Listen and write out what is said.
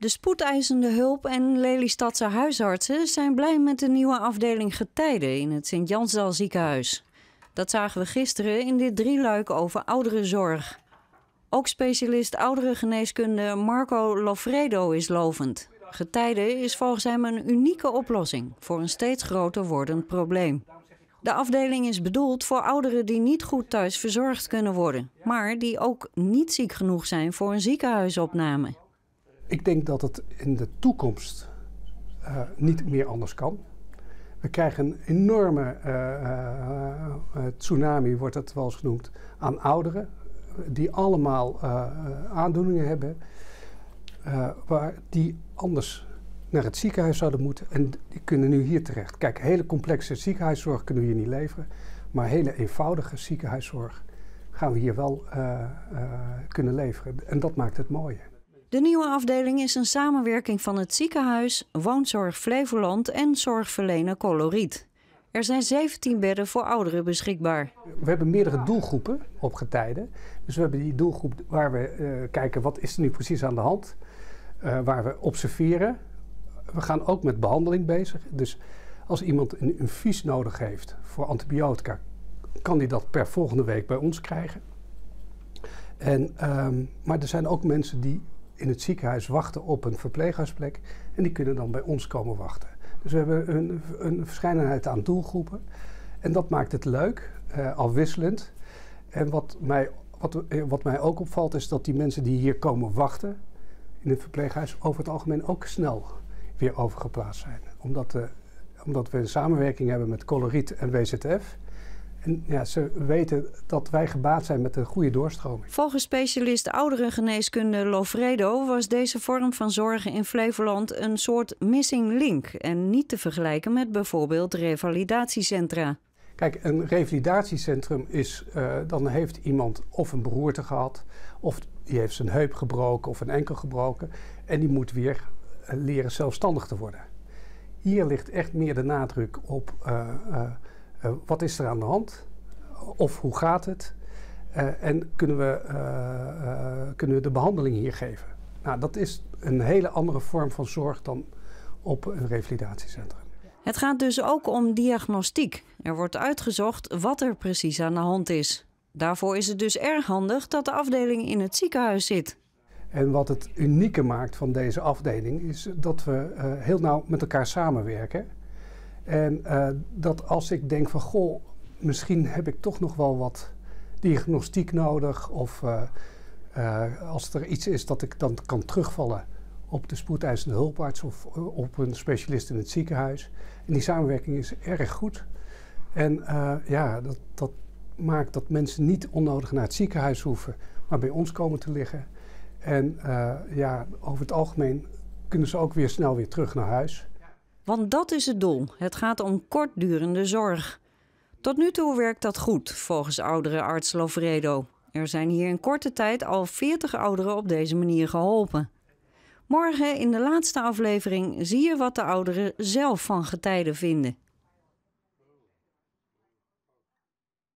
De spoedeisende hulp en Lelystadse huisartsen zijn blij met de nieuwe afdeling getijden in het Sint-Jansdal ziekenhuis. Dat zagen we gisteren in dit drieluik over ouderenzorg. Ook specialist ouderengeneeskunde Marco Lofredo is lovend. Getijden is volgens hem een unieke oplossing voor een steeds groter wordend probleem. De afdeling is bedoeld voor ouderen die niet goed thuis verzorgd kunnen worden, maar die ook niet ziek genoeg zijn voor een ziekenhuisopname. Ik denk dat het in de toekomst niet meer anders kan. We krijgen een enorme tsunami, wordt het wel eens genoemd, aan ouderen. Die allemaal aandoeningen hebben, waar die anders naar het ziekenhuis zouden moeten. En die kunnen nu hier terecht. Kijk, hele complexe ziekenhuiszorg kunnen we hier niet leveren. Maar hele eenvoudige ziekenhuiszorg gaan we hier wel kunnen leveren. En dat maakt het mooie. De nieuwe afdeling is een samenwerking van het ziekenhuis, Woonzorg Flevoland en zorgverlener Coloriet. Er zijn 17 bedden voor ouderen beschikbaar. We hebben meerdere doelgroepen op getijden. Dus we hebben die doelgroep waar we kijken wat is er nu precies aan de hand. Waar we observeren. We gaan ook met behandeling bezig. Dus als iemand een infuus nodig heeft voor antibiotica, kan die dat per volgende week bij ons krijgen. Maar er zijn ook mensen die in het ziekenhuis wachten op een verpleeghuisplek en die kunnen dan bij ons komen wachten. Dus we hebben een verscheidenheid aan doelgroepen en dat maakt het leuk, afwisselend. En wat mij ook opvalt is dat die mensen die hier komen wachten in het verpleeghuis over het algemeen ook snel weer overgeplaatst zijn. Omdat we een samenwerking hebben met Coloriet en WZF. En ja, ze weten dat wij gebaat zijn met een goede doorstroming. Volgens specialist ouderengeneeskunde Lofredo was deze vorm van zorg in Flevoland een soort missing link en niet te vergelijken met bijvoorbeeld revalidatiecentra. Kijk, een revalidatiecentrum is, dan heeft iemand of een beroerte gehad, of die heeft zijn heup gebroken of een enkel gebroken en die moet weer leren zelfstandig te worden. Hier ligt echt meer de nadruk op wat is er aan de hand of hoe gaat het en kunnen we de behandeling hier geven. Nou, dat is een hele andere vorm van zorg dan op een revalidatiecentrum. Het gaat dus ook om diagnostiek. Er wordt uitgezocht wat er precies aan de hand is. Daarvoor is het dus erg handig dat de afdeling in het ziekenhuis zit. En wat het unieke maakt van deze afdeling is dat we heel nauw met elkaar samenwerken. En dat als ik denk van goh, misschien heb ik toch nog wel wat diagnostiek nodig. Of als er iets is dat ik dan kan terugvallen op de spoedeisende hulparts of op een specialist in het ziekenhuis. En die samenwerking is erg goed. En dat maakt dat mensen niet onnodig naar het ziekenhuis hoeven, maar bij ons komen te liggen. En over het algemeen kunnen ze ook weer snel weer terug naar huis. Want dat is het doel. Het gaat om kortdurende zorg. Tot nu toe werkt dat goed, volgens ouderenarts Lofredo. Er zijn hier in korte tijd al 40 ouderen op deze manier geholpen. Morgen in de laatste aflevering zie je wat de ouderen zelf van getijden vinden.